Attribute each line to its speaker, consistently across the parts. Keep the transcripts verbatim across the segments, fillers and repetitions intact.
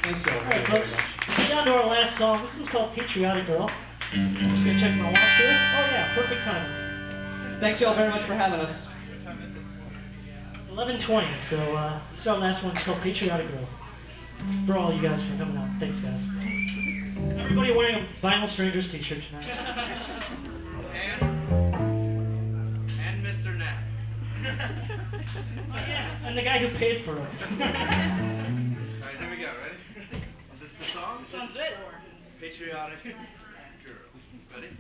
Speaker 1: Thanks, y'all.
Speaker 2: Alright, folks. Down to our last song. This one's called Patriotic Girl. I'm just gonna check my watch here. Oh yeah, perfect timing.
Speaker 1: Thanks, y'all, very much for having us.
Speaker 2: It's eleven twenty, so uh, this is our last one. It's called Patriotic Girl. It's for all you guys for coming out. Thanks, guys. Everybody wearing a Vinyl Strangers t-shirt tonight.
Speaker 3: And, and Mister Knapp.
Speaker 2: Oh yeah, and the guy who paid for it.
Speaker 3: Alright, here we go, ready? Is this the song?
Speaker 2: Sounds it.
Speaker 3: Patriotic Girl. Ready?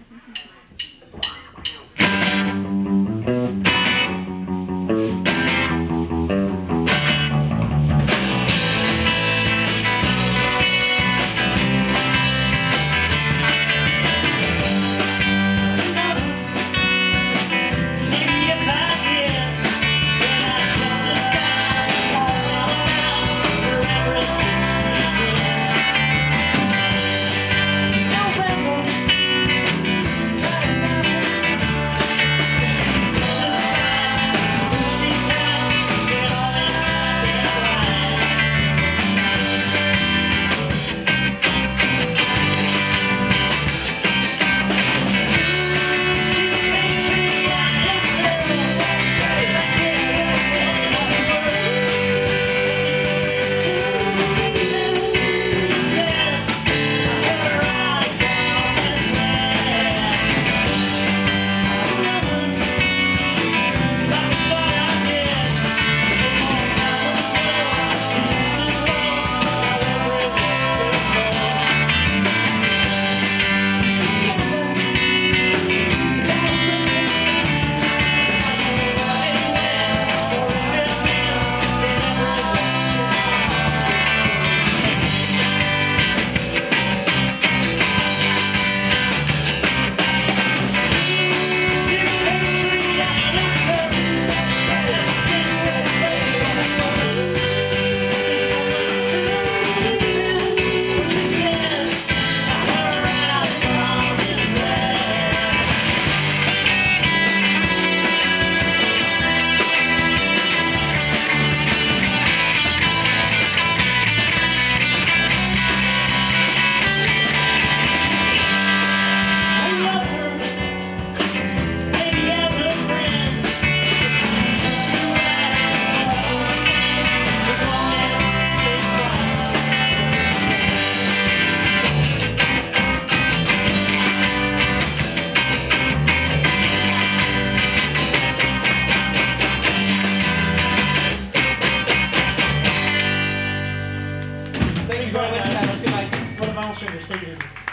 Speaker 2: Thanks very much. Have a good night. What a Vinyl Strangers. Take it easy.